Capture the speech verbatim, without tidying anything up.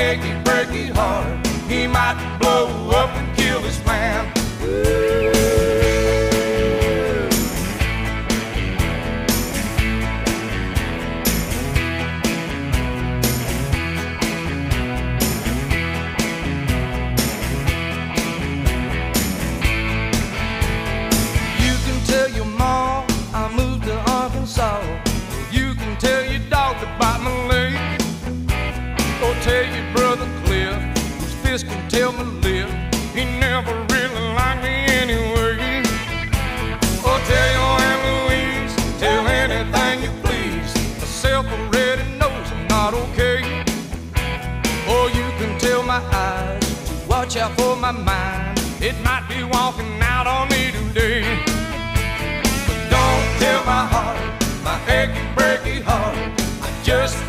achy, breaky heart. He might blow up and kill his plan. You can tell your mom I moved to Arkansas. You can tell your dog to bite my leg. Or tell your brother Cliff, whose fist can tell my lip, he never really liked me anyway. Or tell your Aunt Louise, tell anything you please. Myself already knows I'm not okay. Or you can tell my eyes to watch out for my mind. It might be walking out on me today. But don't tell my heart, my achy, breaky heart, I just